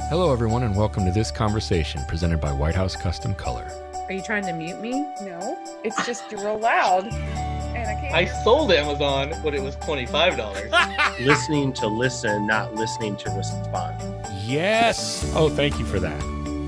Hello, everyone, and welcome to this conversation presented by White House Custom Color. Are you trying to mute me? No, it's just real loud, and I can't. I sold Amazon, but it was $25. Listening to listen, not listening to respond. Yes. Oh, thank you for that.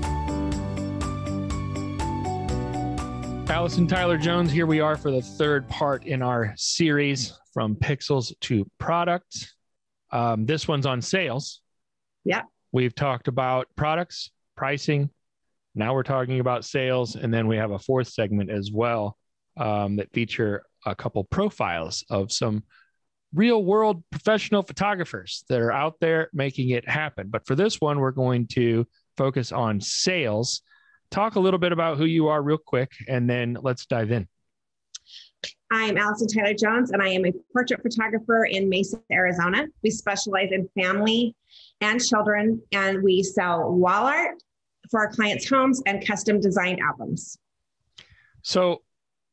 Allison Tyler Jones, here we are for the third part in our series from pixels to product. This one's on sales. Yeah. We've talked about products, pricing. Now we're talking about sales. And then we have a fourth segment as well that feature a couple profiles of some real world professional photographers that are out there making it happen. But for this one, we're going to focus on sales. Talk a little bit about who you are real quick, and then let's dive in. I'm Allison Tyler Jones, and I am a portrait photographer in Mesa, Arizona. We specialize in family and children, and we sell wall art for our clients' homes and custom designed albums. So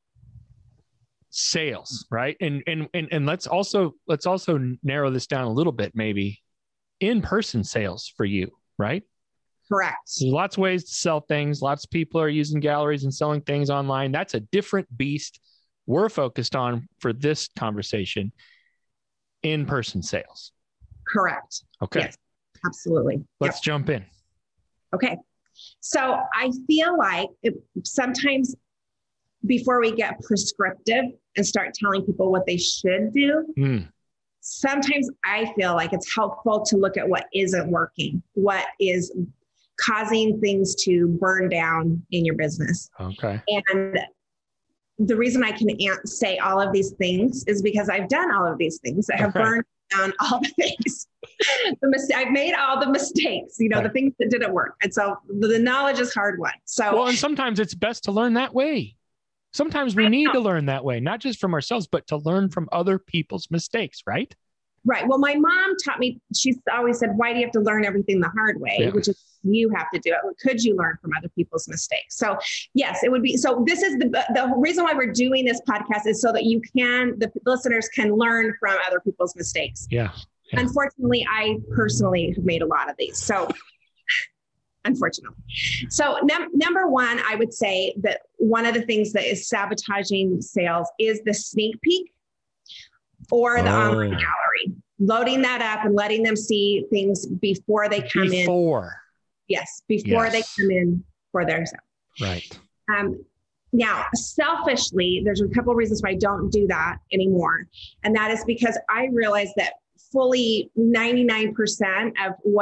sales, right? And let's also narrow this down a little bit, maybe in-person sales for you, right? Correct. There's lots of ways to sell things. Lots of people are using galleries and selling things online. That's a different beast. We're focused on, for this conversation, in-person sales. Correct. Okay. Yes, absolutely. Let's jump in. Okay. So I feel like sometimes before we get prescriptive and start telling people what they should do, sometimes I feel like it's helpful to look at what isn't working, what is causing things to burn down in your business. Okay. And the reason I can say all of these things is because I've done all of these things. I have burned down all the things. I've made all the mistakes, the things that didn't work. And so the knowledge is hard won. So, and sometimes it's best to learn that way. Sometimes we need to learn that way, not just from ourselves, but to learn from other people's mistakes, right? Right. Well, my mom taught me, she's always said, why do you have to learn everything the hard way? Yeah. Which is, you have to do it. Could you learn from other people's mistakes? So yes, it would be. So this is the reason why we're doing this podcast is so that the listeners can learn from other people's mistakes. Yeah. Unfortunately, I personally have made a lot of these. So unfortunately. So number one, I would say that one of the things that is sabotaging sales is the sneak peek or the online gallery, loading that up and letting them see things before they come in. Yes, before they come in for their sale. Right. Now, selfishly, there's a couple of reasons why I don't do that anymore. And that is because I realize that fully 99%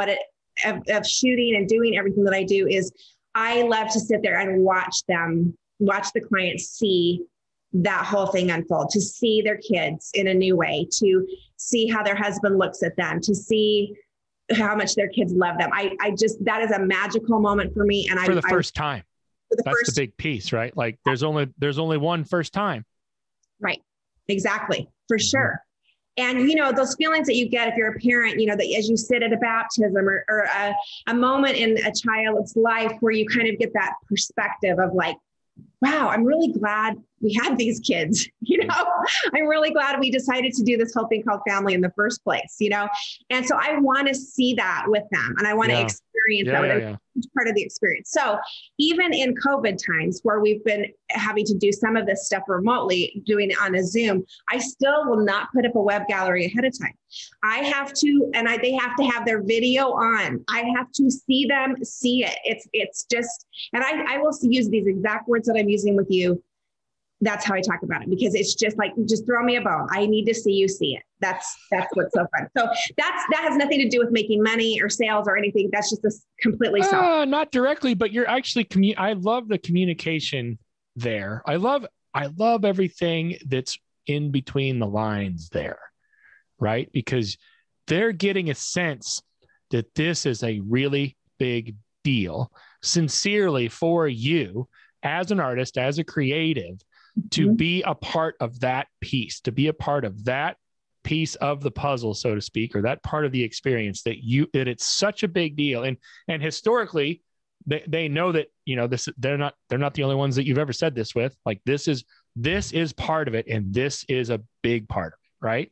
of shooting and doing everything that I do is I love to sit there and watch the clients see that whole thing unfold, to see their kids in a new way, to see how their husband looks at them, to see how much their kids love them. I just, that is a magical moment for me. And for the first time, that's the big piece, right? Like there's only one first time. Right. Exactly. For sure. And, those feelings that you get if you're a parent, that as you sit at a baptism or a moment in a child's life where you kind of get that perspective of like, wow, I'm really glad we had these kids, I'm really glad we decided to do this whole thing called family in the first place, And so I want to see that with them and I want to experience that. It's part of the experience. So even in COVID times where we've been having to do some of this stuff remotely, doing it on a Zoom, I still will not put up a web gallery ahead of time. I have to, and they have to have their video on. I have to see them see it. It's just, and I will use these exact words that I'm using with you. That's how I talk about it, because it's just like, just throw me a bone. I need to see you see it. That's what's so fun. So that has nothing to do with making money or sales or anything. That's just completely self. Not directly, but you're actually, I love the communication there. I love everything that's in between the lines there, right? Because they're getting a sense that this is a really big deal, sincerely for you as an artist, as a creative, to be a part of that piece, to be a part of that piece of the puzzle, so to speak, or that part of the experience that it's such a big deal. And historically, they know that, they're not the only ones that you've ever said this with. Like this is part of it. And this is a big part of it, right?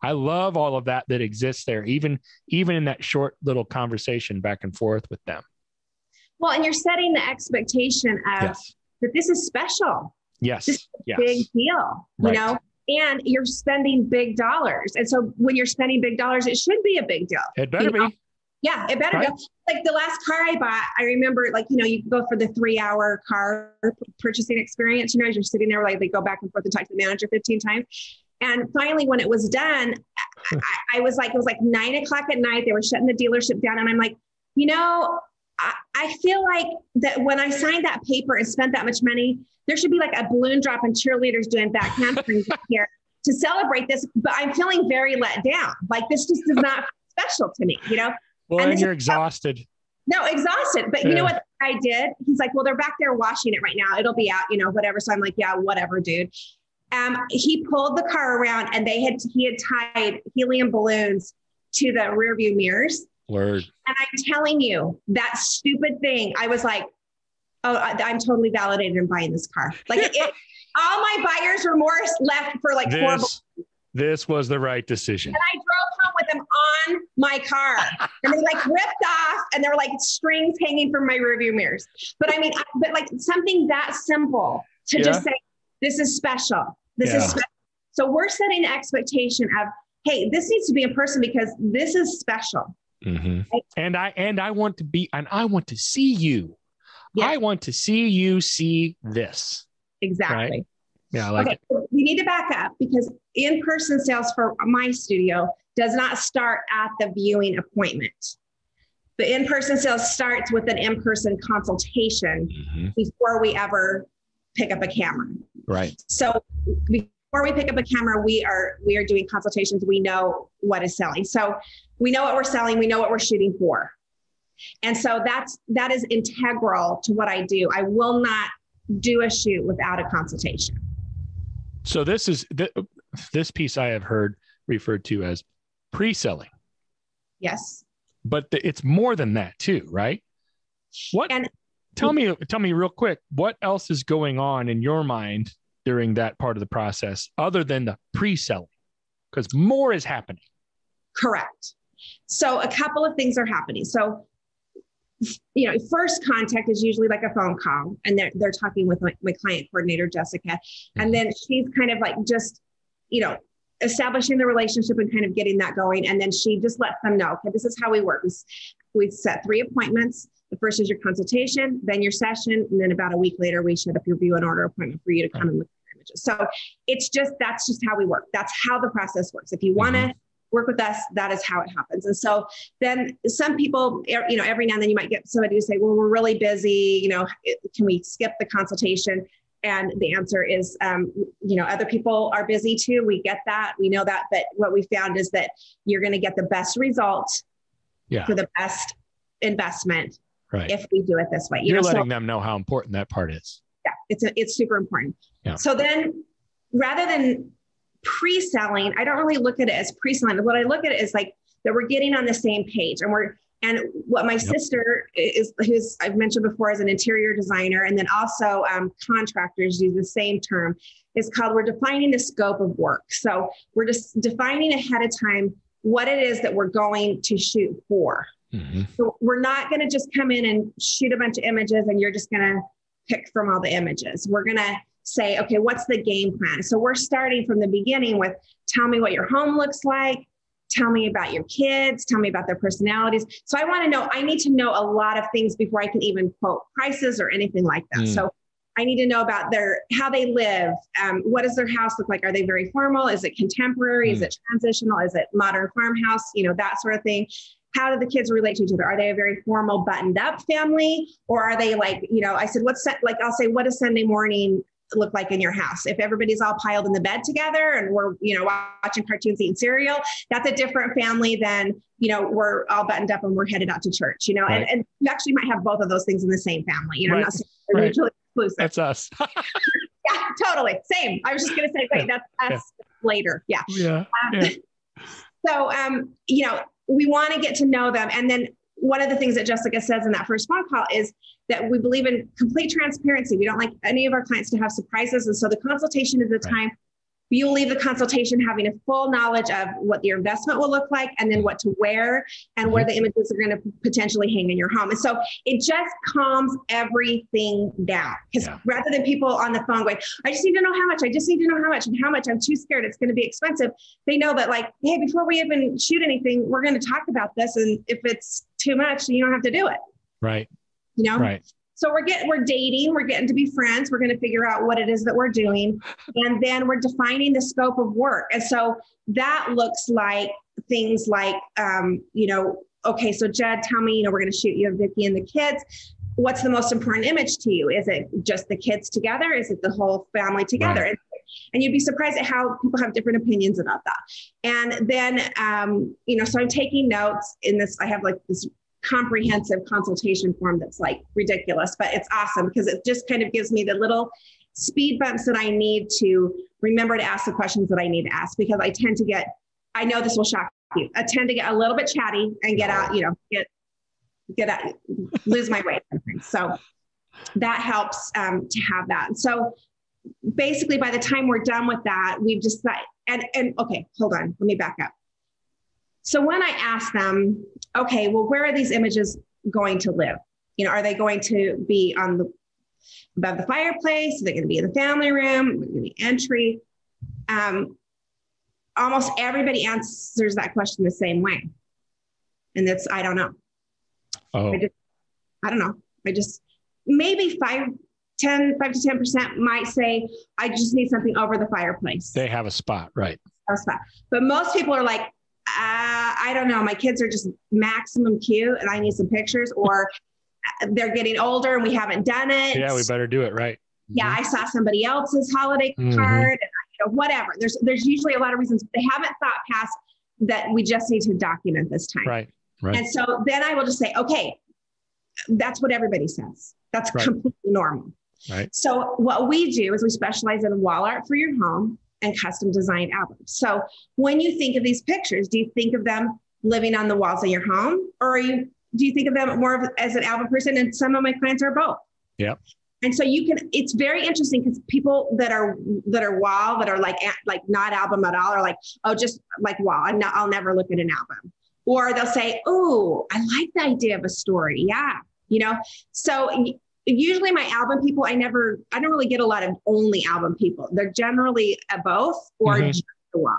I love all of that exists there, even in that short little conversation back and forth with them. Well, and you're setting the expectation of that this is special. Yes. This is a big deal, you know, and you're spending big dollars. And so when you're spending big dollars, it should be a big deal. It better be. Yeah, it better be. Like the last car I bought, I remember, like, you know, you go for the 3-hour car purchasing experience, you know, as you're sitting there, like they go back and forth and talk to the manager 15 times. And finally, when it was done, I was like, it was like 9 o'clock at night. They were shutting the dealership down. And I'm like, you know, I feel like that when I signed that paper and spent that much money, there should be like a balloon drop and cheerleaders doing back handsprings here to celebrate this. But I'm feeling very let down. Like this just is not special to me, you know? Well, and you're exhausted. No, exhausted. But you know what I did? He's like, well, they're back there washing it right now. It'll be out, you know, whatever. So I'm like, yeah, whatever, dude. He pulled the car around and he had tied helium balloons to the rear view mirrors. Word. And I'm telling you, that stupid thing, I was like, oh, I'm totally validated in buying this car. Like all my buyer's remorse left for like 4 balloons. This was the right decision. And I drove home with them on my car and they like ripped off and there were like strings hanging from my rearview mirrors. But I mean, but like something that simple to just say, this is special. This is special. So we're setting the expectation of, hey, this needs to be in person because this is special. Mm-hmm. Right? And I want to see you. Yeah. I want to see you see this. Exactly. Right? Yeah, I like it. We need to back up because in-person sales for my studio does not start at the viewing appointment. The in-person sales starts with an in-person consultation before we ever pick up a camera. Right. So before we pick up a camera, we are doing consultations. We know what is selling. So we know what we're selling. We know what we're shooting for. And so that is integral to what I do. I will not do a shoot without a consultation. So this piece I have heard referred to as pre-selling. Yes. But it's more than that too, right? Tell me real quick, what else is going on in your mind during that part of the process other than the pre-selling? Because more is happening. Correct. So a couple of things are happening. So, you know, first contact is usually like a phone call and they're talking with my client coordinator, Jessica. And then she's kind of like just, you know, establishing the relationship and kind of getting that going. And then she just lets them know, okay, this is how we work. We set 3 appointments. The first is your consultation, then your session. And then about a week later, we set up your view and order appointment for you to come and look at images. So that's just how we work. That's how the process works. If you want to work with us, that is how it happens. And so then some people, you know, every now and then you might get somebody to say, well, we're really busy, you know, can we skip the consultation? And the answer is, you know, other people are busy too. We get that. We know that. But what we found is that you're going to get the best result for the best investment if we do it this way. You're letting them know how important that part is. Yeah, it's super important. Yeah. So then rather than pre-selling, I don't really look at it as pre-selling. What I look at it is like that we're getting on the same page and what my sister is, who's I've mentioned before, is an interior designer, and then also contractors use the same term. It's called, we're defining the scope of work. So we're just defining ahead of time what it is that we're going to shoot for. So we're not going to just come in and shoot a bunch of images and you're just going to pick from all the images. We're going to say, okay, what's the game plan? So we're starting from the beginning with, tell me what your home looks like. Tell me about your kids. Tell me about their personalities. So I need to know a lot of things before I can even quote prices or anything like that. So I need to know about how they live. What does their house look like? Are they very formal? Is it contemporary? Is it transitional? Is it modern farmhouse? You know, that sort of thing. How do the kids relate to each other? Are they a very formal, buttoned up family? Or are they like, you know, I said, I'll say, what does Sunday morning look like in your house? If everybody's all piled in the bed together and we're, you know, watching cartoons, eating cereal, that's a different family than, you know, we're all buttoned up and we're headed out to church, you know, and you actually might have both of those things in the same family, you know, not mutually exclusive. That's us. Yeah, totally. Same. I was just going to say, wait, that's us later. Yeah. So, you know, we want to get to know them. And then one of the things that Jessica says in that first phone call is that we believe in complete transparency. We don't like any of our clients to have surprises. And so the consultation is the time you'll leave the consultation having a full knowledge of what your investment will look like, and then what to wear, and where the images are going to potentially hang in your home. And so it just calms everything down, because rather than people on the phone going, I just need to know how much, I just need to know how much, and how much, I'm too scared, it's going to be expensive. They know that, like, hey, before we even shoot anything, we're going to talk about this. And if it's too much, you don't have to do it. Right. You know? Right. So we're dating, we're getting to be friends. We're going to figure out what it is that we're doing. And then we're defining the scope of work. And so that looks like things like, okay, so Jed, tell me, we're going to shoot you and Vicki and the kids. What's the most important image to you? Is it just the kids together? Is it the whole family together? Right. And you'd be surprised at how people have different opinions about that. And then, so I'm taking notes in this. I have like this comprehensive consultation form that's like ridiculous, but it's awesome because it just kind of gives me the little speed bumps that I need to remember to ask the questions that I need to ask, because I know this will shock you. I tend to get a little bit chatty and get out, get out, lose my way sometimes. So that helps to have that. So basically by the time we're done with that, we've just and okay, hold on, let me back up. So when I ask them, okay, well, where are these images going to live? Are they going to be above the fireplace? Are they going to be in the family room? Are they going to be entry? Almost everybody answers that question the same way. And that's, I don't know. Oh. I don't know. Maybe 5 to 10% might say, I just need something over the fireplace. They have a spot, right? A spot. But most people are like, I don't know. My kids are just maximum cute and I need some pictures, or they're getting older and we haven't done it. Yeah, we better do it right. Yeah, I saw somebody else's holiday card, and, whatever. There's usually a lot of reasons. They haven't thought past that we just need to document this time. Right. And so then I will just say, okay, that's what everybody says. That's completely normal. Right. So what we do is we specialize in wall art for your home and custom designed albums. So when you think of these pictures, do you think of them living on the walls of your home, or do you think of them more as an album person? And some of my clients are both. Yep. And so it's very interesting because people that are wall, that are like not album at all, are like, oh, just like wall. I'll never look at an album. Or they'll say, oh, I like the idea of a story. Yeah. So usually my album people, I don't really get a lot of only album people. They're generally both or just the wall.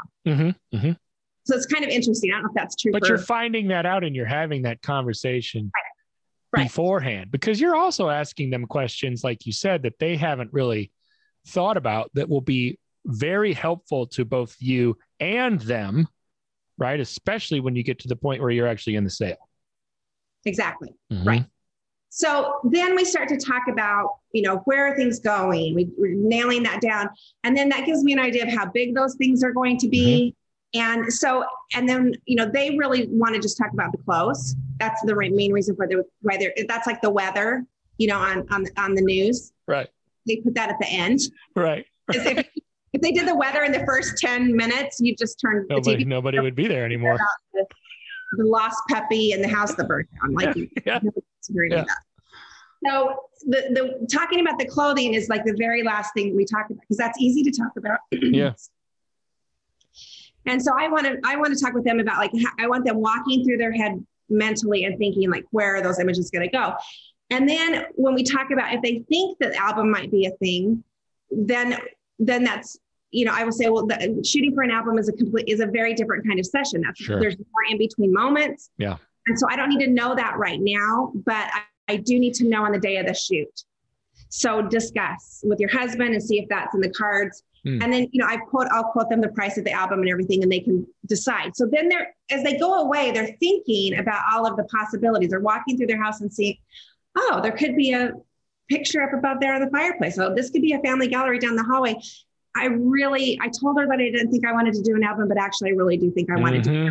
So it's kind of interesting. I don't know if that's true. But you're finding that out and you're having that conversation beforehand, because you're also asking them questions, like you said, that they haven't really thought about, that will be very helpful to both you and them, right? Especially when you get to the point where you're actually in the sale. Exactly. Right. So then we start to talk about, where are things going? We're nailing that down. And then that gives me an idea of how big those things are going to be. And then, they really want to just talk about the clothes. That's the main reason why that's like the weather, on the news. Right. They put that at the end. Right. If they did the weather in the first 10 minutes, you just turn the TV. Nobody would be there anymore. The lost puppy and the house that burned down. That. So the talking about the clothing is like the very last thing we talk about, because that's easy to talk about. Yes. And so I want to talk with them about, like, I want them walking through their head mentally and thinking, like, where are those images going to go? And then when we talk about, if they think that album might be a thing, then that's, I will say, well, shooting for an album is a very different kind of session. There's more in between moments. Yeah. And so I don't need to know that right now, but I do need to know on the day of the shoot. So discuss with your husband and see if that's in the cards. And then, I'll quote them the price of the album and everything, and they can decide. So then as they go away, they're thinking about all of the possibilities. They're walking through their house and seeing, oh, there could be a picture up above there on the fireplace. Oh, this could be a family gallery down the hallway. I told her that I didn't think I wanted to do an album, but actually I really do think I wanted to,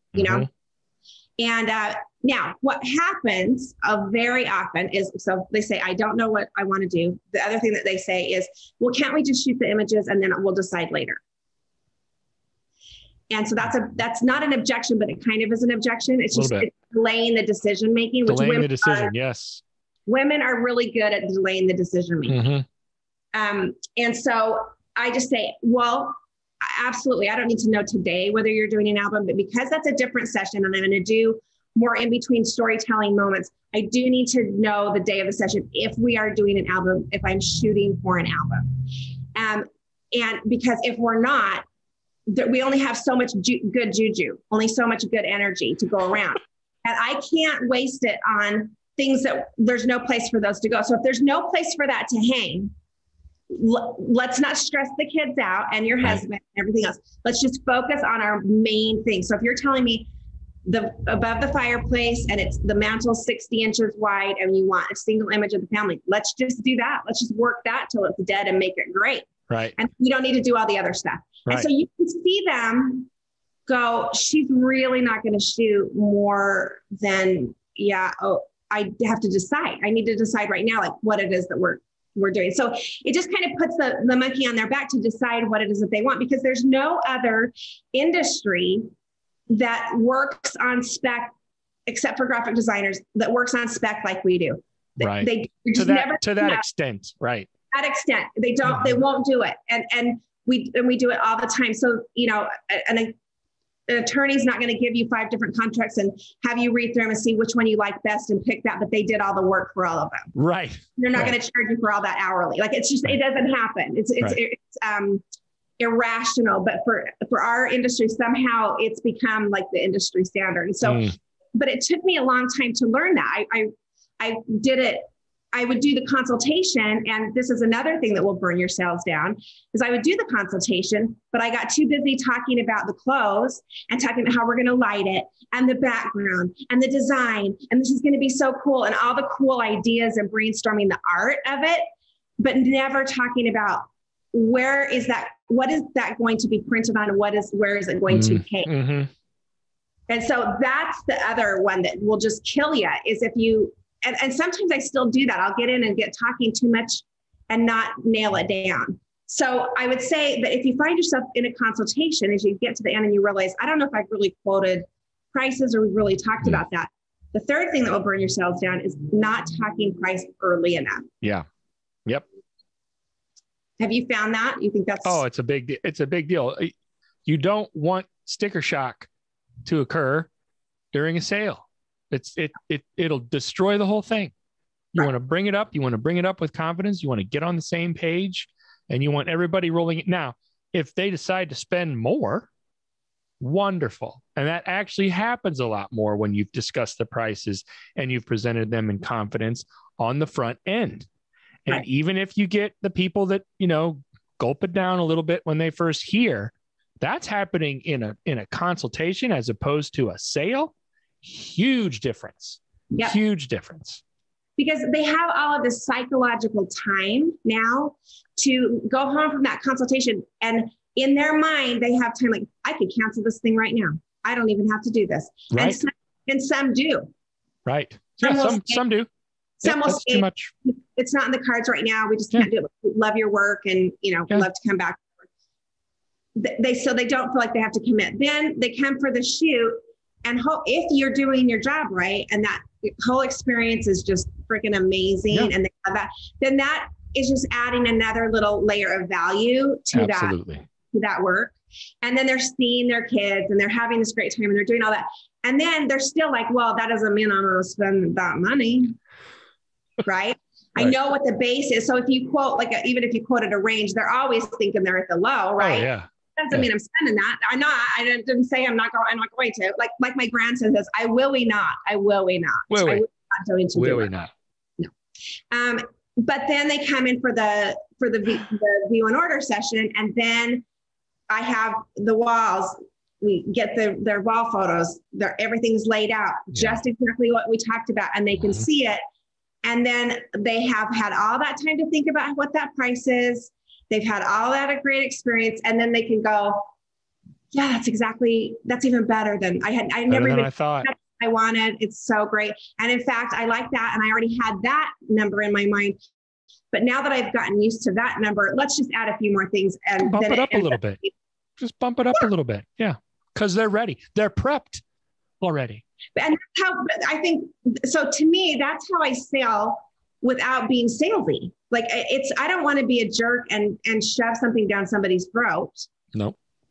And now what happens very often is, so they say, I don't know what I want to do. The other thing that they say is, well, can't we just shoot the images and then we'll decide later? And so that's not an objection, but it kind of is an objection. It's just delaying the decision making. Delaying the decision, yes. Women are really good at delaying the decision making. And so I just say, well, Absolutely. I don't need to know today whether you're doing an album, but because that's a different session and I'm going to do more in between storytelling moments, I do need to know the day of the session if we are doing an album, if I'm shooting for an album. And because if we're not, we only have so much good juju, only so much good energy to go around. And I can't waste it on things that there's no place for those to go. So if there's no place for that to hang, let's not stress the kids out and your husband and everything else. Let's just focus on our main thing. So if you're telling me above the fireplace and it's the mantle 60 inches wide and you want a single image of the family, let's just do that. Let's just work that till it's dead and make it great. Right. And you don't need to do all the other stuff. Right. And so you can see them go, she's really not going to shoot more than, I have to decide. I need to decide right now, like what it is that we're doing. So it just kind of puts the monkey on their back to decide what it is that they want, because there's no other industry that works on spec, except for graphic designers, that works on spec like we do. Right. They to that extent. Right. That extent. They don't, they won't do it. And we do it all the time. So, an attorney's not going to give you 5 different contracts and have you read through them and see which one you like best and pick that, but they did all the work for all of them. Right. They're not going to charge you for all that hourly. Like, it's just, it doesn't happen. It's irrational, but for our industry, somehow it's become like the industry standard. And so, but it took me a long time to learn that. I did it. I would do the consultation, and this is another thing that will burn your sales down, is I would do the consultation, but I got too busy talking about the clothes and talking about how we're going to light it and the background and the design. And this is going to be so cool. And all the cool ideas and brainstorming the art of it, but never talking about what is that going to be printed on? And where is it going to take? Mm-hmm. And so that's the other one that will just kill you, is if you, and sometimes I still do that. I'll get in and get talking too much and not nail it down. So I would say that if you find yourself in a consultation, as you get to the end and you realize, I don't know if I've really quoted prices or we've really talked about that. The third thing that will burn your sales down is not talking price early enough. Yeah. Yep. Have you found that? You think that's... Oh, it's a big deal. You don't want sticker shock to occur during a sale. It'll destroy the whole thing. You want to bring it up. You want to bring it up with confidence. You want to get on the same page, and you want everybody rolling it. Now, if they decide to spend more, wonderful. And that actually happens a lot more when you've discussed the prices and you've presented them in confidence on the front end. And even if you get the people that, gulp it down a little bit when they first hear, that's happening in a consultation as opposed to a sale. Huge difference. Yep. Huge difference. Because they have all of this psychological time now to go home from that consultation. And in their mind, they have time, like, I could cancel this thing right now. I don't even have to do this. Right. And some do. Right. Yeah, some do. Some will say, too much. It's not in the cards right now. We just can't do it. We love your work and, love to come back. So they don't feel like they have to commit. Then they come for the shoot. And if you're doing your job right, and that whole experience is just freaking amazing, and they have that, then that is just adding another little layer of value to that work. And then they're seeing their kids and they're having this great time and they're doing all that. And then they're still like, well, that doesn't mean I'm going to spend that money. Right. I know what the base is. So if you quote, even if you quoted a range, they're always thinking they're at the low, right? Oh, yeah. Doesn't mean I'm spending that. I didn't say I'm not going to. Like my grandson says, I will we not. Will we not? No. But then they come in for the view and order session, and then I have the walls. We get their wall photos. Everything's laid out just exactly what we talked about, and they can see it. And then they have had all that time to think about what that price is. They've had all that a great experience, and then they can go, yeah, that's even better than I never even thought I wanted. It's so great. And in fact, I like that. And I already had that number in my mind, but now that I've gotten used to that number, let's just add a few more things and bump it up a little bit. Just bump it up a little bit. Yeah. Cause they're ready. They're prepped already. And that's how I think. So to me, that's how I sell without being salesy. Like I don't want to be a jerk and shove something down somebody's throat. No.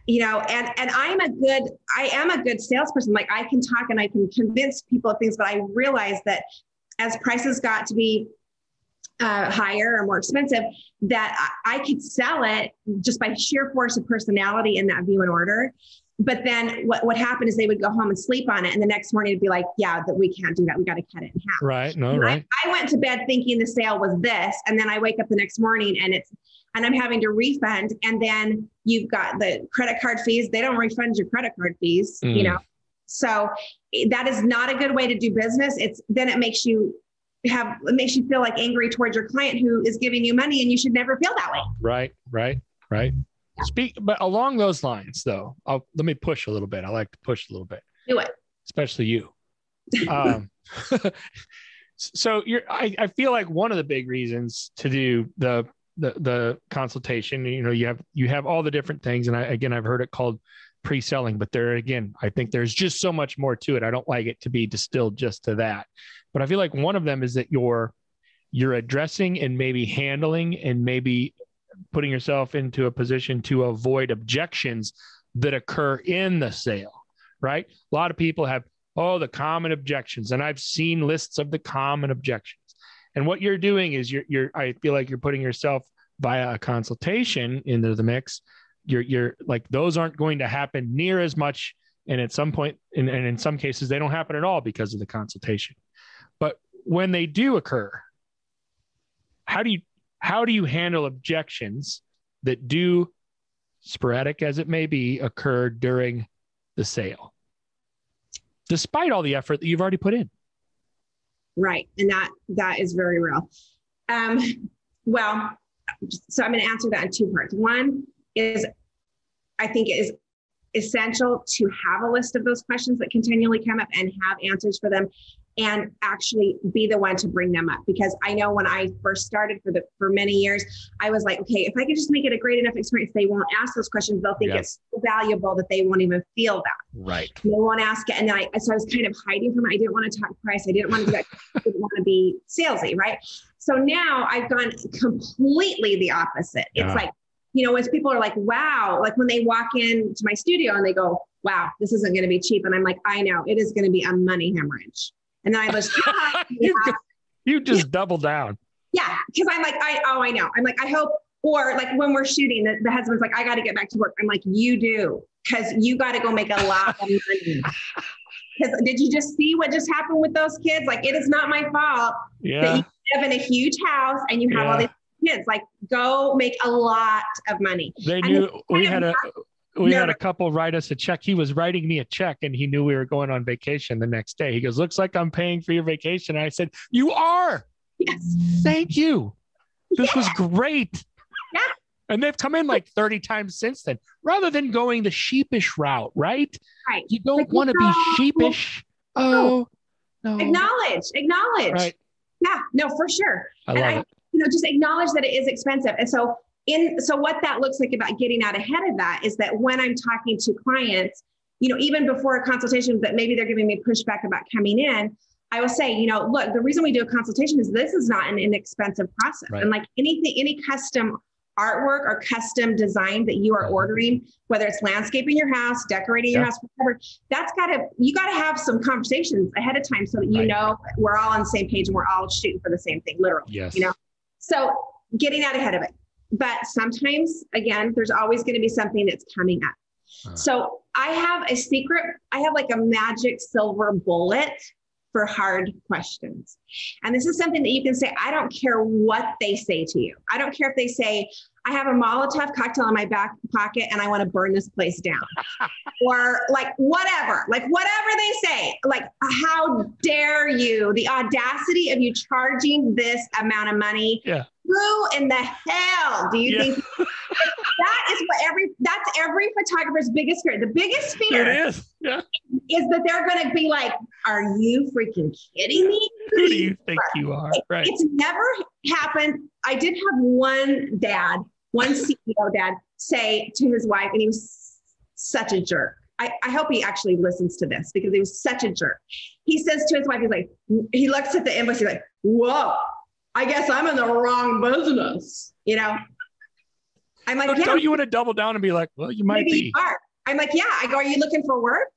and I am a good salesperson. Like I can talk and I can convince people of things, but I realized that as prices got to be higher or more expensive, that I could sell it just by sheer force of personality in that view and order. But then what happened is they would go home and sleep on it. And the next morning it'd be like, yeah, that we can't do that. We got to cut it in half. Right. No, and right. I went to bed thinking the sale was this. And then I wake up the next morning and I'm having to refund. And then you've got the credit card fees. They don't refund your credit card fees, So that is not a good way to do business. Then it makes you feel like angry towards your client who is giving you money, and you should never feel that way. Right. But along those lines, though, let me push a little bit. I like to push a little bit. Do it. Especially you. So I feel like one of the big reasons to do the consultation, you have all the different things. And I've heard it called pre-selling, but I think there's just so much more to it. I don't like it to be distilled just to that, but I feel like one of them is that you're addressing and maybe handling and maybe putting yourself into a position to avoid objections that occur in the sale, right? A lot of people have, the common objections. And I've seen lists of the common objections. And what you're doing is I feel like you're putting yourself via a consultation into the mix. You're like, those aren't going to happen near as much. And at some point, and in some cases, they don't happen at all because of the consultation. But when they do occur, how do you handle objections that do, sporadic as it may be, occur during the sale, despite all the effort that you've already put in? Right. And that is very real. Well, so I'm going to answer that in two parts. One is, I think it is essential to have a list of those questions that continually come up and have answers for them, and actually be the one to bring them up. Because I know when I first started for many years, I was like, okay, if I could just make it a great enough experience, they won't ask those questions. They'll think it's so valuable that they won't even feel that. Right. They won't ask it. And then so I was kind of hiding from it. I didn't want to talk price. I didn't want to do that. I didn't want to be salesy. Right. So now I've gone completely the opposite. It's like, as people are like, wow, like when they walk into my studio and they go, wow, this isn't going to be cheap. And I'm like, I know, it is going to be a money hemorrhage. And then I was, you just double down. Yeah. Cause I'm like, I know. I'm like, I hope, or like when we're shooting, the husband's like, I got to get back to work. I'm like, you do, cause you got to go make a lot of money. Cause did you just see what just happened with those kids? Like, it is not my fault that you live in a huge house and you have all these kids. Like, go make a lot of money. They knew we had a couple write us a check. He was writing me a check and he knew we were going on vacation the next day. He goes, looks like I'm paying for your vacation. And I said, you are. Yes. Thank you. This was great. Yeah. And they've come in like 30 times since then, rather than going the sheepish route, right? Right. You don't want to be sheepish. Oh, no. Acknowledge. Right. Yeah, no, for sure. I love it. Just acknowledge that it is expensive. And so what that looks like about getting out ahead of that is that when I'm talking to clients, even before a consultation that maybe they're giving me pushback about coming in, I will say, look, the reason we do a consultation is this is not an inexpensive process. Right. And like any custom artwork or custom design that you are ordering, whether it's landscaping your house, decorating your house, whatever, you got to have some conversations ahead of time so that we're all on the same page and we're all shooting for the same thing, literally. Yes. So getting out ahead of it. But sometimes, again, there's always going to be something that's coming up. So I have like a magic silver bullet for hard questions. And this is something that you can say, I don't care what they say to you. I don't care if they say, I have a Molotov cocktail in my back pocket and I want to burn this place down. Or like whatever they say, like, how dare you, the audacity of you charging this amount of money. Yeah. Who in the hell do you think? That's every photographer's biggest fear. The biggest fear is that they're going to be like, are you freaking kidding me? Who do you think you are? Right. It's never happened. I did have one CEO dad say to his wife, and he was such a jerk. I hope he actually listens to this because he was such a jerk. He says to his wife, he looks at the invoice, he's like, whoa, I guess I'm in the wrong business, I'm like, yeah. Don't you want to double down and be like, well, you might Maybe be. you are. I'm like, yeah. I go, are you looking for work?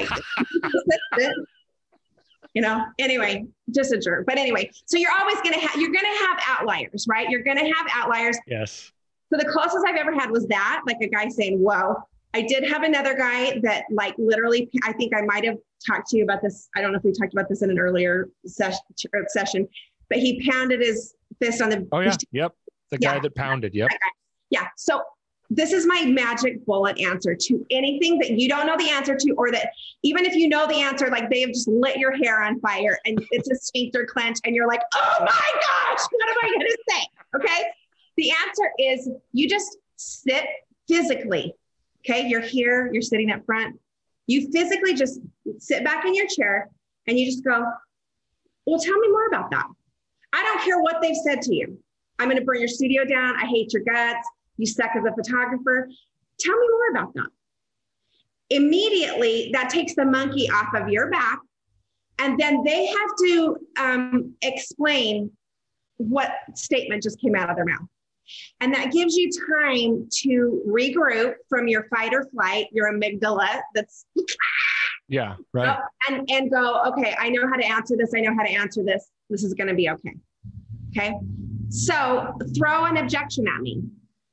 You know, anyway, just a jerk. But anyway, so you're always going to have outliers, right? You're going to have outliers. Yes. So the closest I've ever had was that, like a guy saying, whoa. I did have another guy that like literally, I think I might've talked to you about this. I don't know if we talked about this in an earlier session, but he pounded his fist on the. Oh yeah. Yep. The guy that pounded. Yep. Yeah. So this is my magic bullet answer to anything that you don't know the answer to, or that even if you know the answer, like they have just lit your hair on fire and it's a sphincter clench and you're like, oh my gosh, what am I going to say? Okay. The answer is you just sit physically. Okay. You're here, you're sitting up front. You physically just sit back in your chair and you just go, well, tell me more about that. I don't care what they've said to you. I'm going to burn your studio down. I hate your guts. You suck as a photographer. Tell me more about that. Immediately, that takes the monkey off of your back. And then they have to explain what statement just came out of their mouth. And that gives you time to regroup from your fight or flight, your amygdala that's yeah, right. And go, okay, I know how to answer this. I know how to answer this. This is going to be okay. Okay. So throw an objection at me.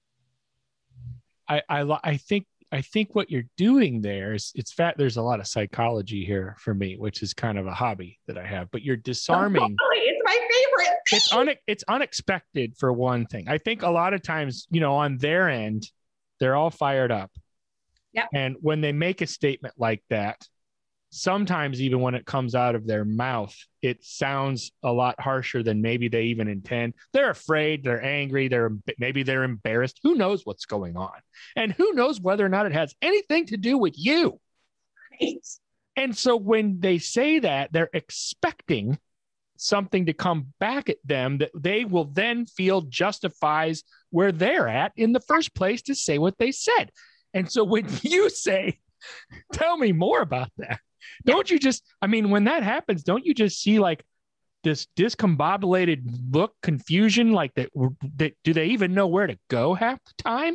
I think what you're doing there is there's a lot of psychology here for me, which is kind of a hobby that I have, but you're disarming. Oh, it's my favorite. It's unexpected for one thing. I think a lot of times, on their end, they're all fired up. Yep. And when they make a statement like that, sometimes even when it comes out of their mouth, it sounds a lot harsher than maybe they even intend. They're afraid, they're angry, maybe they're embarrassed. Who knows what's going on? And who knows whether or not it has anything to do with you? Right. And so when they say that, they're expecting something to come back at them that they will then feel justifies where they're at in the first place to say what they said. And so when you say, tell me more about that, don't you just, when that happens, don't you just see like this discombobulated look, confusion, like that do they even know where to go half the time?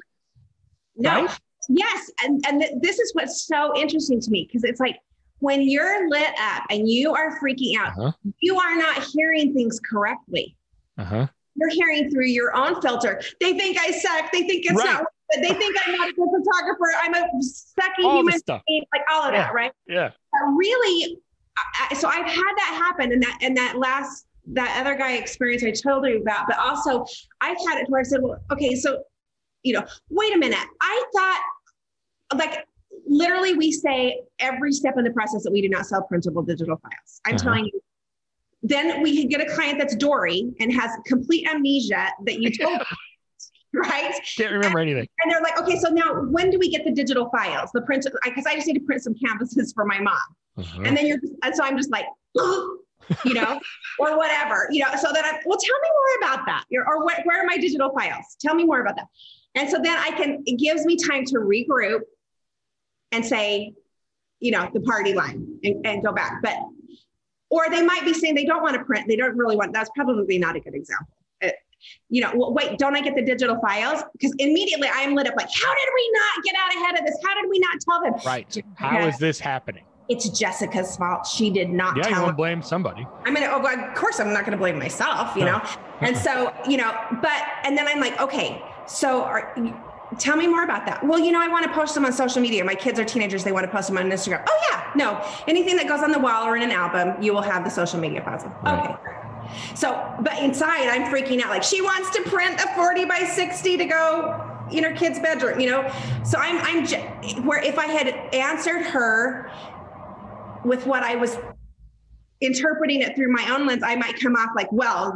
No. Right? Yes. And this is what's so interesting to me, because it's like when you're lit up and you are freaking out, you are not hearing things correctly. You're hearing through your own filter. They think I suck. They think it's not. They think I'm not a good photographer. I'm a sucky human being, like all of that, right? Yeah. Really, so I've had that happen, and that other guy experience I told you about, but also I've had it where I said, well, okay, so wait a minute. I thought, like, literally, we say every step in the process that we do not sell printable digital files. I'm telling you. Then we can get a client that's Dory and has complete amnesia that you told them. Right? Can't remember anything. And they're like, okay, so now when do we get the digital files? The print, because I just need to print some canvases for my mom. And then so I'm just like, or whatever, so that well, tell me more about that. Or where are my digital files? Tell me more about that. And so then it gives me time to regroup and say, the party line and go back. Or they might be saying they don't want to print. They don't really want, that's probably not a good example. Well, wait, don't I get the digital files? Because immediately I'm lit up like, how did we not get out ahead of this? How did we not tell them? Right. How is this happening? It's Jessica's fault. She did not tell you want them. to blame somebody. Of course I'm not going to blame myself, know? And so, and then I'm like, okay, so tell me more about that. Well, I want to post them on social media. My kids are teenagers. They want to post them on Instagram. Oh yeah, no, anything that goes on the wall or in an album, you will have the social media files. Right. Okay. So, but inside I'm freaking out. Like, she wants to print a 40 by 60 to go in her kid's bedroom, So I'm where if I had answered her with what I was interpreting it through my own lens, I might come off like, well,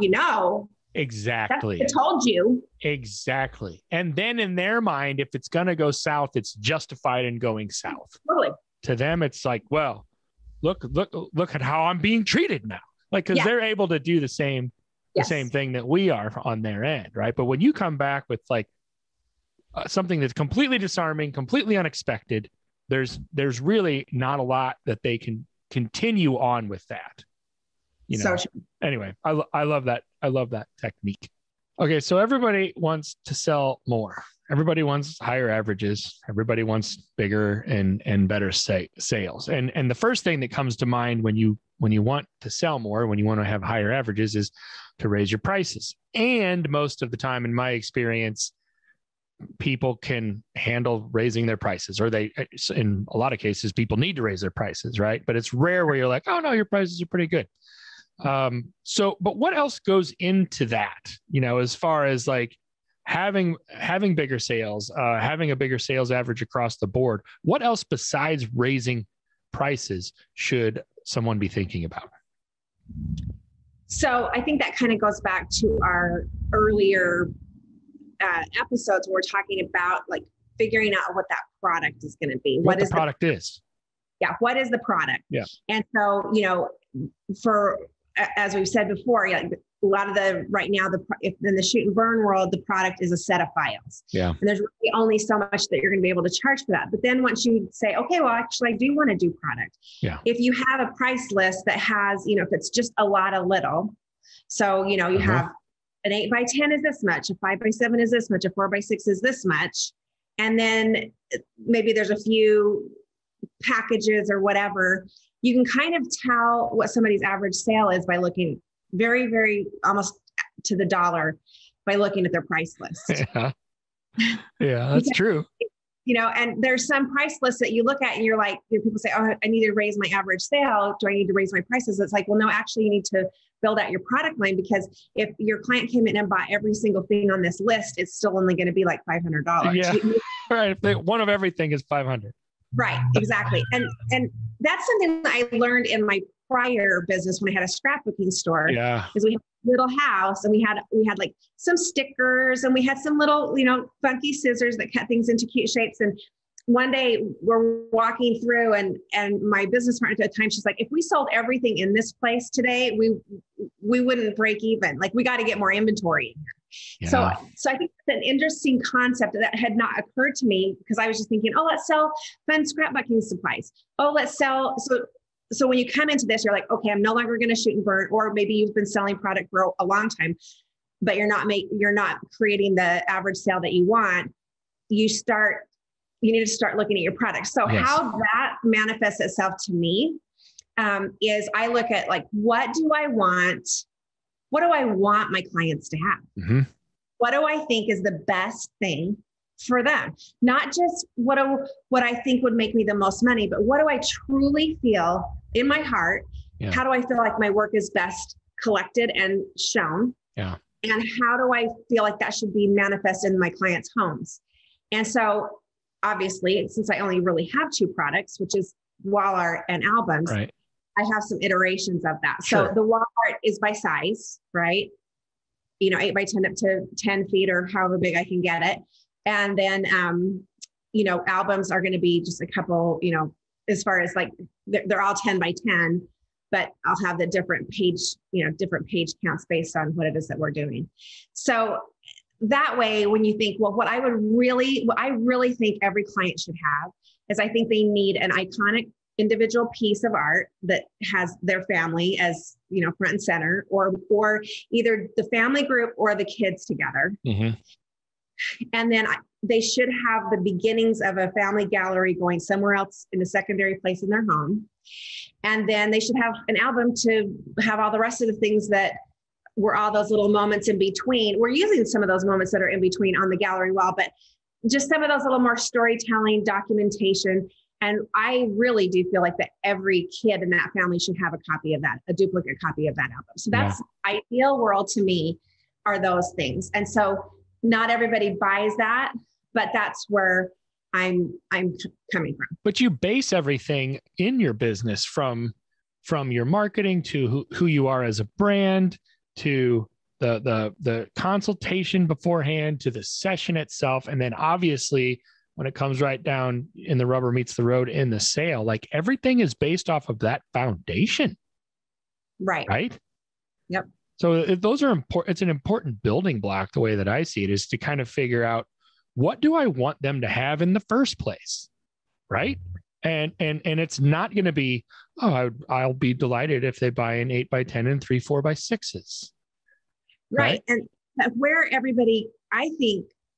exactly. I told you. Exactly. And then in their mind, if it's going to go south, it's justified in going south. Totally. To them, it's like, well, look at how I'm being treated now. Like, because they're able to do the same thing that we are on their end, right? But when you come back with like something that's completely disarming, completely unexpected, there's really not a lot that they can continue on with that. So anyway, I love that. I love that technique. Okay, so everybody wants to sell more, Everybody wants higher averages. Everybody wants bigger and better sales. And the first thing that comes to mind when you want to sell more, when you want to have higher averages, is to raise your prices. And most of the time, in my experience, people can handle raising their prices, or in a lot of cases, people need to raise their prices, right? But it's rare where you're like, oh no, your prices are pretty good. But what else goes into that, as far as like having bigger sales, having a bigger sales average across the board? What else besides raising prices should someone be thinking about? So I think that kind of goes back to our earlier episodes where we're talking about like figuring out what that product is going to be. What the product is. Yeah. What is the product? Yeah. And so, as we've said before, a lot of right now, if in the shoot and burn world, the product is a set of files. Yeah. And there's really only so much that you're going to be able to charge for that. But then once you say, okay, well, actually I do want to do product. Yeah. If you have a price list that has, if it's just a lot of little, so, you have an 8x10 is this much, a 5x7 is this much, a 4x6 is this much. And then maybe there's a few packages or whatever. You can kind of tell what somebody's average sale is by looking very, very almost to the dollar by looking at their price list. Yeah, that's true. And there's some price lists that you look at and you're like, people say, oh, I need to raise my average sale. Do I need to raise my prices? It's like, well, no, actually you need to build out your product line, because if your client came in and bought every single thing on this list, it's still only going to be like $500. Yeah, right. One of everything is 500. Right, exactly. And that's something that I learned in my prior business when I had a scrapbooking store. Yeah. Is we had a little house and we had like some stickers and we had some little, funky scissors that cut things into cute shapes. And one day we're walking through and my business partner at the time, she's like, if we sold everything in this place today, we wouldn't break even. Like, we got to get more inventory in here. Yeah. So I think it's an interesting concept that had not occurred to me, because I was just thinking, oh, let's sell fun scrapbooking supplies. Oh, let's sell. So when you come into this, you're like, okay, I'm no longer going to shoot and burn, or maybe you've been selling product for a long time, but you're not creating the average sale that you want. You need to start looking at your product. So yes. How that manifests itself to me is I look at like, what do I want? What do I want my clients to have? Mm-hmm. What do I think is the best thing for them? Not just what I think would make me the most money, but what do I truly feel in my heart? Yeah. How do I feel like my work is best collected and shown? Yeah. And how do I feel like that should be manifested in my clients' homes? And so obviously, since I only really have two products, which is wall art and albums, right, I have some iterations of that. Sure. So the wall art is by size, right? 8x10 up to 10 feet or however big I can get it. And then, albums are going to be just a couple, as far as like, they're all 10x10, but I'll have the different page counts based on what it is that we're doing. So that way, when you think, well, what I really think every client should have is, I think they need an iconic individual piece of art that has their family as, front and center, or either the family group or the kids together. Mm-hmm. And then they should have the beginnings of a family gallery going somewhere else in a secondary place in their home. And then they should have an album to have all the rest of the things that were all those little moments in between. We're using some of those moments that are in between on the gallery wall, but just some of those little more storytelling, documentation. And I really do feel like that every kid in that family should have a duplicate copy of that album. So that's ideal world to me, are those things. And so not everybody buys that, but that's where I'm coming from. But you base everything in your business from your marketing to who you are as a brand, to the consultation beforehand, to the session itself. And then obviously when it comes right down in the rubber meets the road in the sale, like everything is based off of that foundation. Right. Right. Yep. So those are important. It's an important building block. The way that I see it is to kind of figure out, what do I want them to have in the first place? Right. And it's not going to be, oh, I'll be delighted if they buy an 8x10 and 3 4x6s. Right. And where everybody, I think,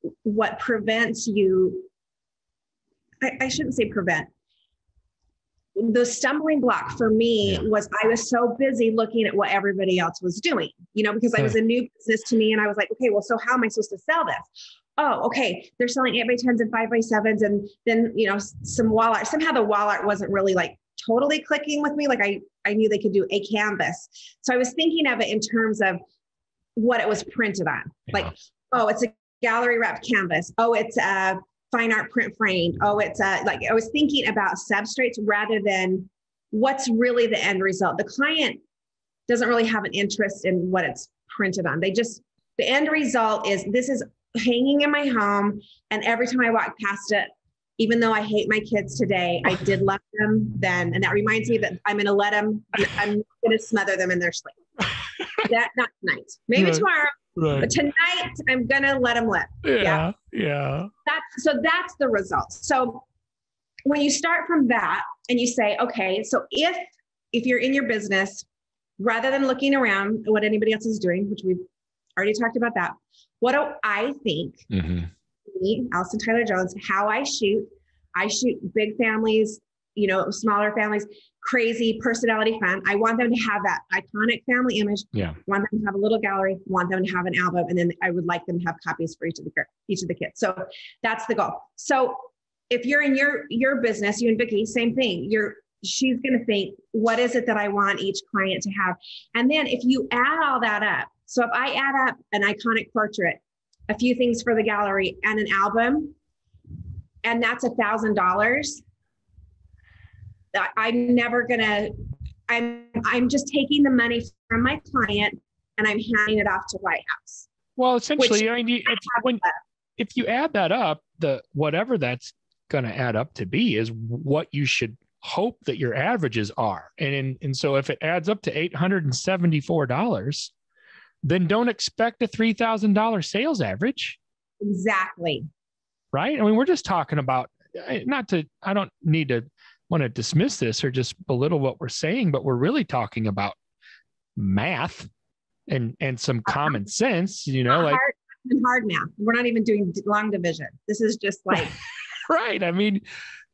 what prevents you, I shouldn't say prevent. The stumbling block for me was I was so busy looking at what everybody else was doing, because I was a new business to me. And I was like, okay, well, so how am I supposed to sell this? Oh, okay. They're selling 8x10s and 5x7s. And then, some wall art. Somehow the wall art wasn't really like totally clicking with me. Like I knew they could do a canvas. So I was thinking of it in terms of what it was printed on. Yeah. Like, oh, it's a gallery wrapped canvas. Oh, it's a fine art print frame. Oh, it's like, I was thinking about substrates rather than what's really the end result. The client doesn't really have an interest in what it's printed on. The end result is this is hanging in my home. And every time I walk past it, even though I hate my kids today, I did love them then. And that reminds me that I'm going to let them, I'm going to smother them in their sleep. Not tonight, maybe tomorrow. Right. But tonight, I'm going to let them live. Yeah. That's the result. So when you start from that and you say, okay, so if you're in your business, rather than looking around at what anybody else is doing, which we've already talked about that, what do I think, me, Allison Tyler Jones, how I shoot big families, smaller families, crazy personality fan. I want them to have that iconic family image. Yeah. Want them to have a little gallery, want them to have an album. And then I would like them to have copies for each of the kids. So that's the goal. So if you're in your business, you and Vicki, same thing. She's going to think, what is it that I want each client to have? And then if you add all that up, so if I add up an iconic portrait, a few things for the gallery and an album, and that's $1,000, I'm never gonna, I'm just taking the money from my client and I'm handing it off to White House. Well, essentially, if you add that up, whatever that's going to add up to be is what you should hope that your averages are. And so if it adds up to $874, then don't expect a $3,000 sales average. Exactly. Right. I mean, we're just talking about I don't need to want to dismiss this or just belittle what we're saying, but we're really talking about math and some common sense, like hard math. We're not even doing long division. This is just like, right. I mean,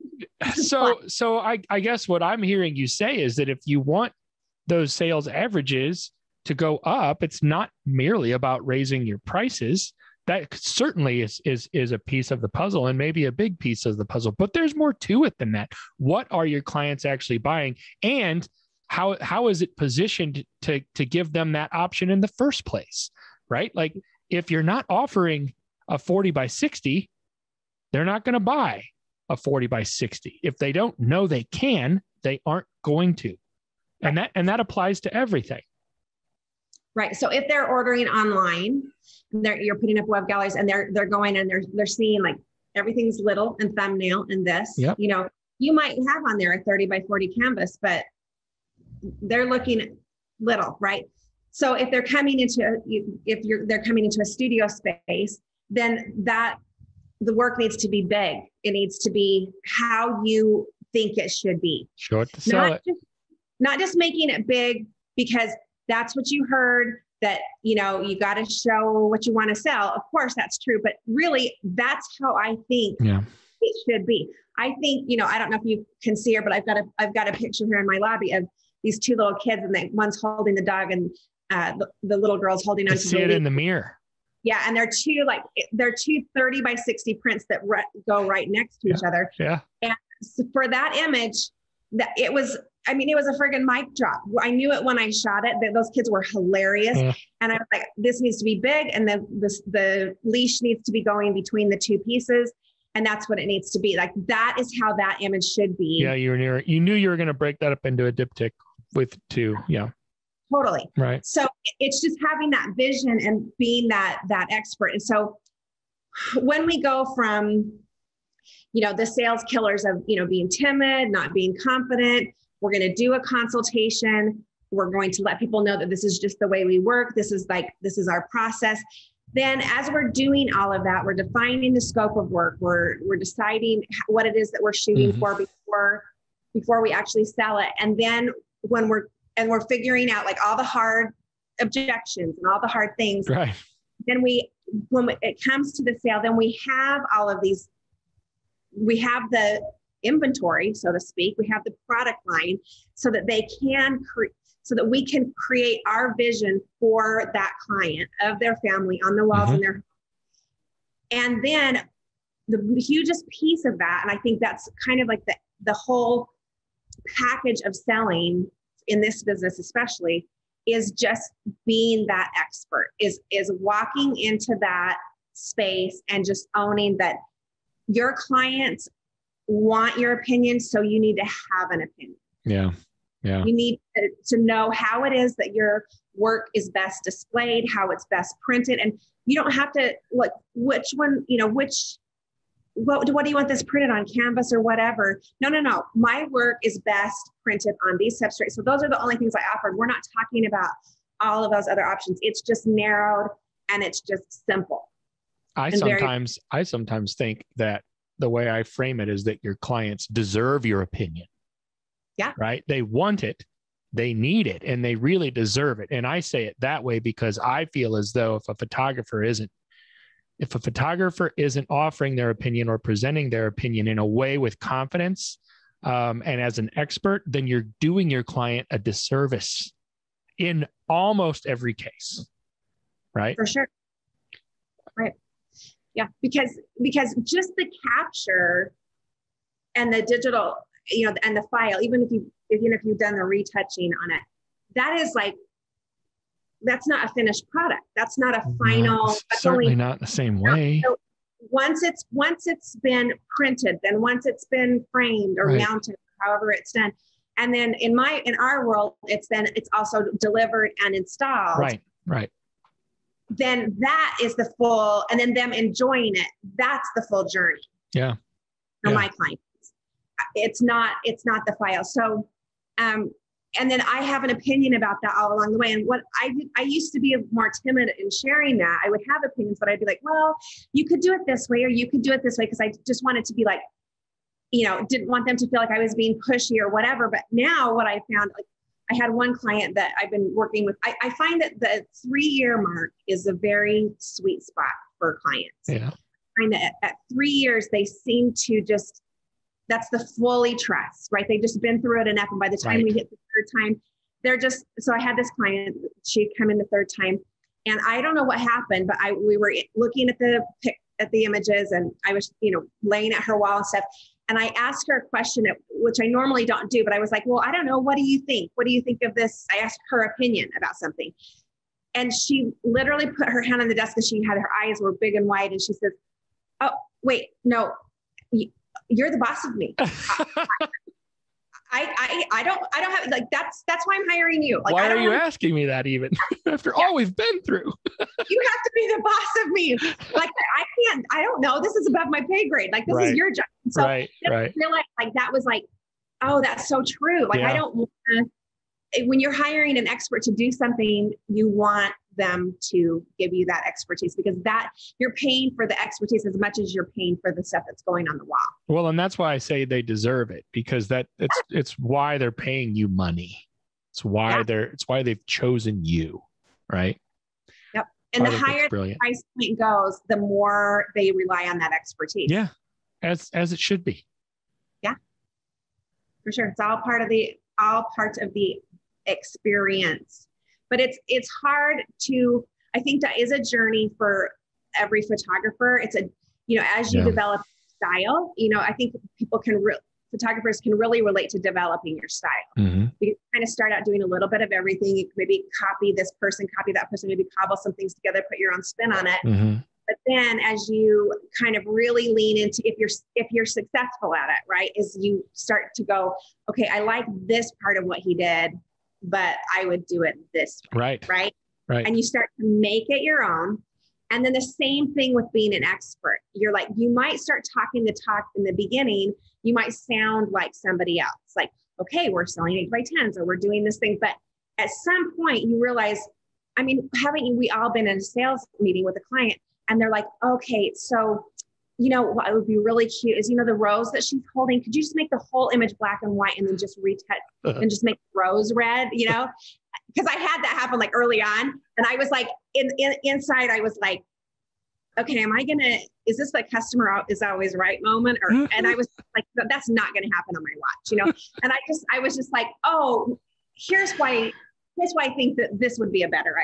so I guess what I'm hearing you say is that if you want those sales averages to go up, it's not merely about raising your prices. That certainly is a piece of the puzzle and maybe a big piece of the puzzle, but there's more to it than that. What are your clients actually buying, and how is it positioned to give them that option in the first place, right? Like if you're not offering a 40x60, they're not going to buy a 40x60. If they don't know they can, they aren't going to. And that applies to everything. Right. So if they're ordering online, you're putting up web galleries and they're going and they're seeing like everything's little and thumbnail and this, you might have on there a 30x40 canvas, but they're looking at little, right? So if they're coming into they're coming into a studio space, then the work needs to be big. It needs to be how you think it should be. Short to sell it. Not just making it big because that's what you heard, that, you got to show what you want to sell. Of course, that's true. But really, that's how I think it should be. I think, I don't know if you can see her, but I've got a picture here in my lobby of these two little kids, and one's holding the dog and the little girl's holding on to see it in the mirror. Yeah. And they're two 30x60 prints that go right next to each other. Yeah. And so for that image, it was a friggin' mic drop. I knew it when I shot it, that those kids were hilarious. Yeah. And I was like, this needs to be big. And then the leash needs to be going between the two pieces. And that's what it needs to be. Like, that is how that image should be. Yeah. You knew you were going to break that up into a diptych with two. Yeah. Totally. Right. So it's just having that vision and being that expert. And so when we go from, the sales killers of, being timid, not being confident, we're going to do a consultation. We're going to let people know that this is just the way we work. This is our process. Then as we're doing all of that, we're defining the scope of work. We're deciding what it is that we're shooting for before we actually sell it. And then when we're figuring out like all the hard objections and all the hard things, right. Then we when it comes to the sale, then we have all of these, we have the inventory, so to speak, we have the product line so that they can so that we can create our vision for that client of their family on the walls in their, and then the hugest piece of that, and I think that's kind of like the whole package of selling in this business especially, is just being that expert, is walking into that space and just owning that your clients want your opinion, so you need to have an opinion. Yeah. Yeah. You need to know how it is that your work is best displayed, how it's best printed. And you don't have to like which one, what do you want this printed on, canvas or whatever? No. My work is best printed on these substrates. So those are the only things I offered. We're not talking about all of those other options. It's just narrowed and it's just simple. I sometimes think that the way I frame it is that your clients deserve your opinion. Yeah. Right. They want it, they need it, and they really deserve it. And I say it that way because I feel as though if a photographer isn't offering their opinion or presenting their opinion in a way with confidence and as an expert, then you're doing your client a disservice in almost every case. Right. For sure. Right. Yeah. Because just the capture and the digital, and the file, even if you've done the retouching on it, that is like, that's not a finished product. That's not a final. Certainly not the same way. So once it's been printed, then once it's been framed or mounted, however it's done, and then in our world, it's also delivered and installed. Right. Then that is the full, and then them enjoying it. That's the full journey. Yeah. For my clients, it's not the file. So, and then I have an opinion about that all along the way. And what I used to be more timid in sharing that. I would have opinions, but I'd be like, well, you could do it this way, or you could do it this way. Cause I just wanted to be like, didn't want them to feel like I was being pushy or whatever. But now what I found, like I had one client that I've been working with. I find that the 3-year mark is a very sweet spot for clients. Yeah. I find that at 3 years, they seem to just, that's the fully trust, right? They've just been through it enough. And by the time we hit the third time, they're just, so I had this client, she'd come in the third time and I don't know what happened, but we were looking at the images and I was, laying at her wall and stuff. And I asked her a question, which I normally don't do, but I was like, well, I don't know. What do you think? What do you think of this? I asked her opinion about something. And she literally put her hand on the desk and her eyes were big and wide. And she says, oh, wait, no, you're the boss of me. I don't have, like, that's why I'm hiring you. Like, why are you asking me that even after all we've been through? You have to be the boss of me. Like, I don't know. This is above my pay grade. Like, this is your job. So I realized like that was like, oh, that's so true. Like, I don't want to, when you're hiring an expert to do something, you want them to give you that expertise because that you're paying for the expertise as much as you're paying for the stuff that's going on the wall. Well, and that's why I say they deserve it because it's why they're paying you money. It's why they've chosen you. Right. Yep. And the higher the price point goes, the more they rely on that expertise. Yeah. As it should be. Yeah, for sure. It's all part of the experience. But it's hard to, I think that is a journey for every photographer. It's as you develop style, I think photographers can really relate to developing your style. Mm-hmm. You kind of start out doing a little bit of everything. You can maybe copy this person, copy that person, maybe cobble some things together, put your own spin on it. Mm-hmm. But then as you kind of really lean into, if you're successful at it, right, is you start to go, okay, I like this part of what he did, but I would do it this way, right? And you start to make it your own. And then the same thing with being an expert. You're like, you might start talking the talk in the beginning. You might sound like somebody else. Like, okay, we're selling 8x10s or we're doing this thing. But at some point you realize, haven't we all been in a sales meeting with a client and they're like, okay, so, what would be really cute is, the rose that she's holding, could you just make the whole image black and white and then just retouch and just make the rose red, Because I had that happen like early on. And I was like, inside, I was like, okay, is this the customer is always right moment? And I was like, that's not going to happen on my watch, And I was just like, oh, here's why I think that this would be a better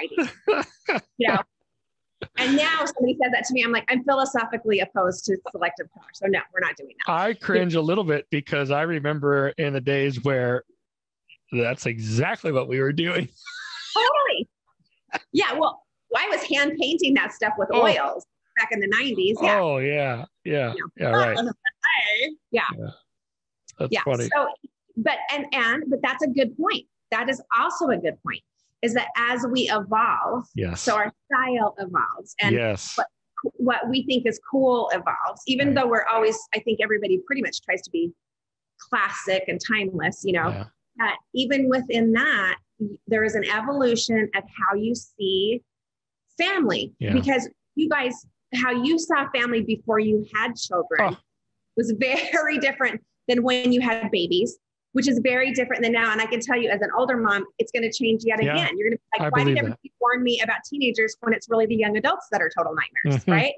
idea, And now somebody says that to me, I'm like, I'm philosophically opposed to selective color. So no, we're not doing that. I cringe a little bit because I remember in the days where that's exactly what we were doing. Totally. Yeah. Well, I was hand painting that stuff with oils back in the 90s. Yeah. Oh yeah. Yeah. Yeah. Right. Yeah. That's funny. So, but that's a good point. That is also a good point, is that as we evolve, so our style evolves, and what we think is cool evolves, even though we're always, I think everybody pretty much tries to be classic and timeless, that even within that, there is an evolution of how you see family, because you guys, how you saw family before you had children was very different than when you had babies, which is very different than now. And I can tell you, as an older mom, it's going to change yet again. You're going to be like, why did everybody warn me about teenagers when it's really the young adults that are total nightmares, right?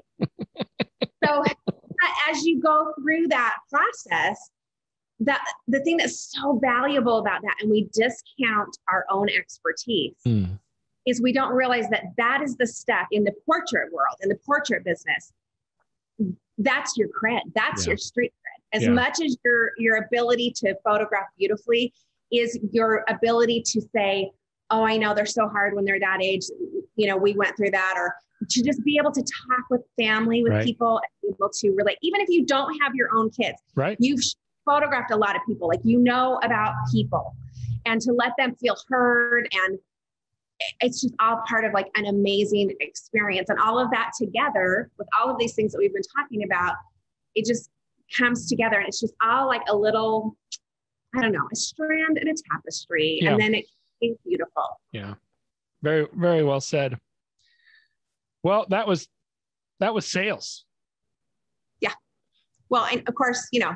So as you go through that process, the thing that's so valuable about that, and we discount our own expertise, is we don't realize that is the stuff in the portrait world, in the portrait business. That's your cred. That's your street cred. As much as your ability to photograph beautifully is your ability to say, oh, I know they're so hard when they're that age. We went through that, or to just be able to talk with family, with people, and be able to relate, even if you don't have your own kids. Right. You've photographed a lot of people, about people, and to let them feel heard, and it's just all part of like an amazing experience. And all of that together with all of these things that we've been talking about, it just comes together, and it's just all like a little, I don't know, a strand in a tapestry, and then it's beautiful. Yeah. Very, very well said. Well, that was sales. Yeah. Well, and of course, you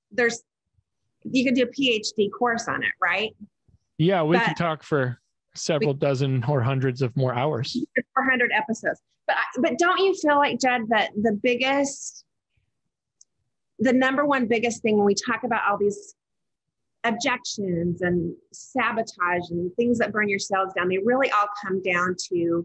can do a PhD course on it, right? Yeah, we could talk for several dozen or hundreds of more hours. 400 episodes. But don't you feel like, Jed, that the number one biggest thing when we talk about all these objections and sabotage and things that burn your sales down, they really all come down to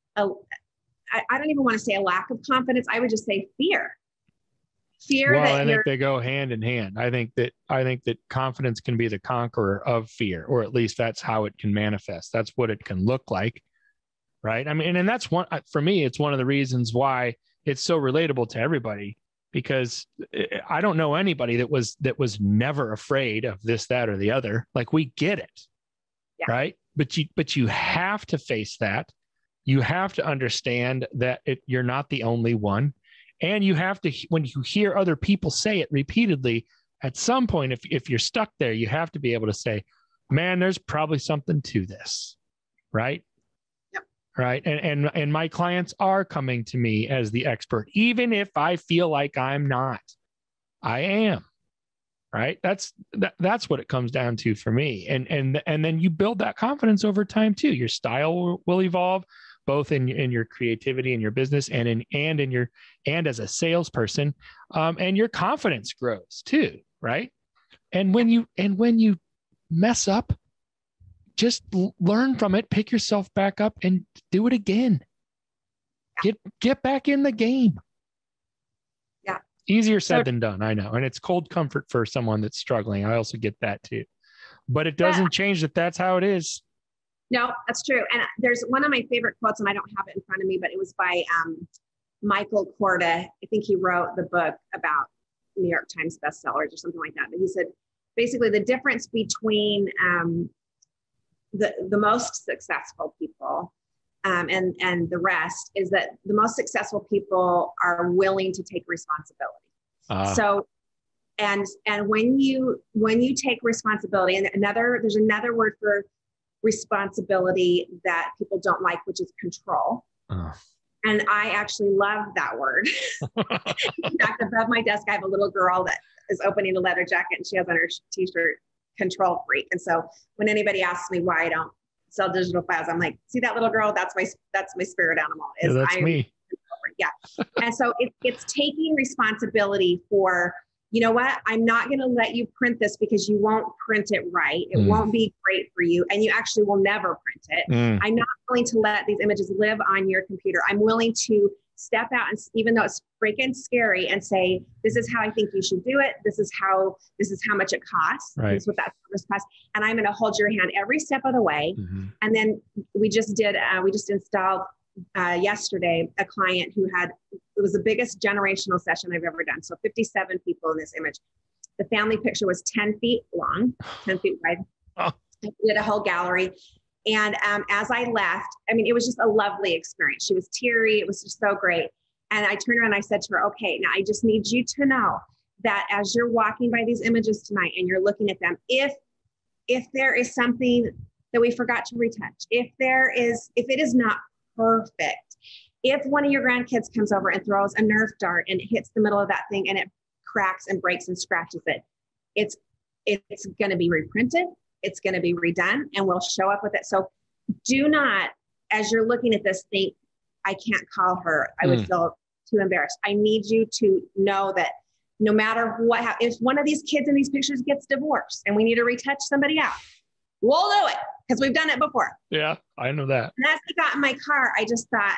I don't even want to say a lack of confidence. I would just say fear. Well, I think they go hand in hand. I think that confidence can be the conqueror of fear, or at least that's how it can manifest. That's what it can look like. Right. I mean, and that's for me, it's one of the reasons why it's so relatable to everybody, because I don't know anybody that was never afraid of this, that, or the other. Like, we get it. Yeah. Right. But you have to face that. You have to understand that you're not the only one. And you have to, when you hear other people say it repeatedly, at some point, if you're stuck there, you have to be able to say, man, there's probably something to this. Right. Yep. Right. And my clients are coming to me as the expert, even if I feel like I'm not. I am. Right. That's what it comes down to for me. And then you build that confidence over time too. Your style will evolve, both in your creativity and your business, and as a salesperson, and your confidence grows too, right? And when you mess up, just learn from it, pick yourself back up, and do it again. Get back in the game. Yeah, easier said than done, I know, and it's cold comfort for someone that's struggling. I also get that too, but it doesn't change that that's how it is. No, that's true. And there's one of my favorite quotes, and I don't have it in front of me, but it was by Michael Korda. I think he wrote the book about New York Times bestsellers or something like that. But he said, basically, the difference between the most successful people and the rest is that the most successful people are willing to take responsibility. So, and when you take responsibility, and there's another word for responsibility that people don't like, which is control. And I actually love that word. In fact, above my desk, I have a little girl that is opening a leather jacket, and she has on her t-shirt, "Control Freak." And so when anybody asks me why I don't sell digital files, I'm like, see that little girl? That's my spirit animal. That's me. Yeah. And so it's taking responsibility for, you know what, I'm not going to let you print this because you won't print it right. It won't be great for you. And you actually will never print it. I'm not willing to let these images live on your computer. I'm willing to step out, and even though it's freaking scary, and say, this is how I think you should do it. This is how much it costs. Right. This is what that service costs. And I'm going to hold your hand every step of the way. And then we just installed yesterday a client who it was the biggest generational session I've ever done. So 57 people in this image. The family picture was 10 feet long, 10 feet wide. Oh. We did a whole gallery. And as I left, I mean, it was just a lovely experience. She was teary. It was just so great. And I turned around and I said to her, okay, now I just need you to know that as you're walking by these images tonight and you're looking at them, if there is something that we forgot to retouch, if it is not perfect, if one of your grandkids comes over and throws a Nerf dart and it hits the middle of that thing and it cracks and breaks and scratches it, it's going to be reprinted. It's going to be redone, and we'll show up with it. So do not, as you're looking at this, think, I can't call her. I would feel too embarrassed. I need you to know that no matter what, if one of these kids in these pictures gets divorced and we need to retouch somebody out, we'll do it because we've done it before. Yeah, I know that. And as I got in my car, I just thought,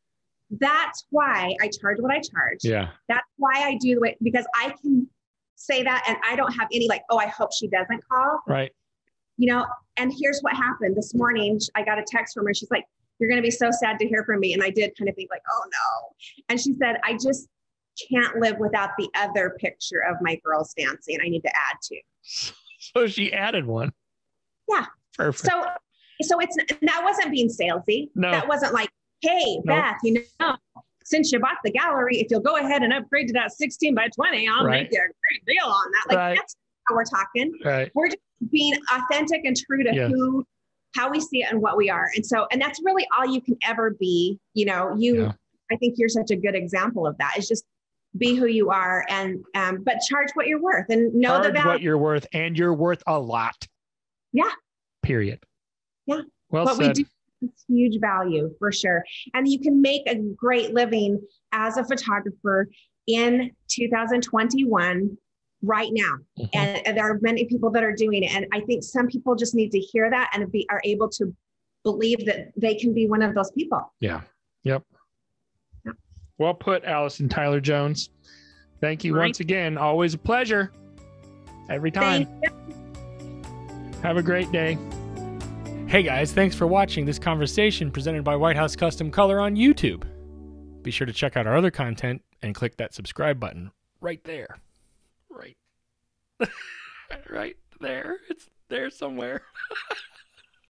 that's why I charge what I charge. Yeah. That's why I do the way, because I can say that and I don't have any like, oh, I hope she doesn't call. Right. You know, and here's what happened this morning. I got a text from her. She's like, you're going to be so sad to hear from me. And I did kind of think like, oh no. And she said, I just can't live without the other picture of my girls dancing. I need to add to. So she added one. Yeah. Perfect. So that wasn't being salesy. No. That wasn't like, hey, Nope. Beth, you know, since you bought the gallery, if you'll go ahead and upgrade to that 16 by 20, I'll make you a great deal on that. Like Right. that's how we're talking. Right. We're just being authentic and true to how we see it and what we are. And that's really all you can ever be. You know, I think you're such a good example of that. Is just be who you are and, but charge what you're worth and know the value. What you're worth, and you're worth a lot. Yeah. Period. Yeah. Well but said. we do huge value for sure. And you can make a great living as a photographer in 2021 right now. And there are many people that are doing it. And I think some people just need to hear that and are able to believe that they can be one of those people. Yeah. Yep. Well put, Allison Tyler Jones. Thank you once again. Always a pleasure. Every time. Have a great day. Hey guys, thanks for watching this conversation presented by White House Custom Color on YouTube. Be sure to check out our other content and click that subscribe button right there. Right. Right there. It's there somewhere.